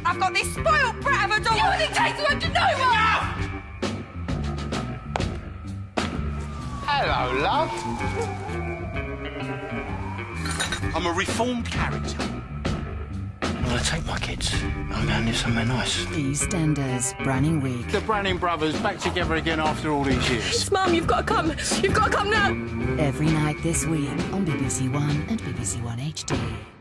I've got this spoiled brat of a daughter. You dictator won't you know what? Hello, love. I'm a reformed character. I'm going to take my kids. I'm going to live somewhere nice. EastEnders, Branning Week. The Branning brothers back together again after all these years. Mum, you've got to come. You've got to come now. Every night this week on BBC One and BBC One HD.